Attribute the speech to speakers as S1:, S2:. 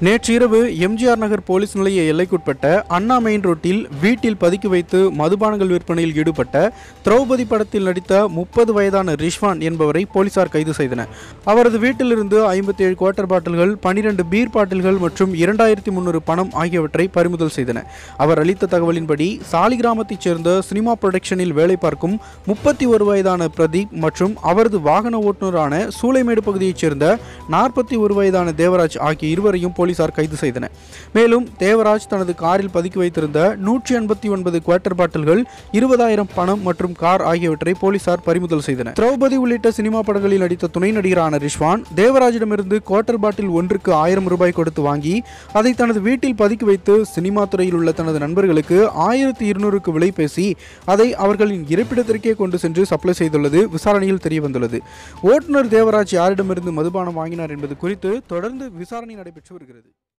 S1: நேற்று இரவு எம்ஜிஆர் நகர் போலீஸ் நிலைய எல்லைக்குட்பட்ட அண்ணா மெயின் ரோட்டில் வீட்டில் பதுக்கி வைத்து மதுபானங்கள் விற்பனையில் ஈடுபட்ட திரௌபதி படத்தில் நடித்த 30 வயதான ரிஷ்வான் என்பவரை போலீசார் கைது செய்தனர். அவரது வீட்டிலிருந்து 57 குவார்ட்டர் பாட்டில்கள், 12 பீர் பாட்டில்கள் மற்றும் 2300 பணம் ஆகியவற்றை பறிமுதல் செய்தனர். அவர் அளித்த தகவலின்படி சாலிகிராமத்தைச் சேர்ந்த சினிமா புரொடக்ஷனில் வேலை பார்க்கும் 31 வயதான பிரதீப் மற்றும் அவரது வாகன ஓட்டுநரான சூளைமேடு பகுதியைச் சேர்ந்த 41 வயதான தேவராஜ் ஆகிய இருவரையும் போலீசார் கைது செய்தனர். மேலும் தேவராஜ் தனது காரில் பதுக்கி வைத்திருந்த 189 குவார்ட்டர் பாட்டில்கள், 20,000 பணம் மற்றும் கார் ஆகியவற்றை போலீசார் பறிமுதல் செய்தனர். திரௌபதி உள்ளிட்ட சினிமா படங்களில் நடித்த துணை நடிகரான ரிஷ்வான் தேவராஜிடமிருந்து குவார்ட்டர் பாட்டில் ஒன்றுக்கு 1000 ரூபாய் கொடுத்து வாங்கி அதை தனது வீட்டில் பதுக்கி வைத்து சினிமா துறையில் உள்ள தனது நண்பர்களுக்கு 1200க்கு விலை பேசி அதை அவர்களின் இருப்பிடத்திற்கே கொண்டு சென்று சப்ளை செய்துள்ளது விசாரணையில் தெரியவந்துள்ளது. ஓட்டுநர் தேவராஜ் யாரிடமிருந்து மதுபானம் வாங்கினார் என்பது குறித்து தொடர்ந்து விசாரணை நடைபெற்று வருகிறது.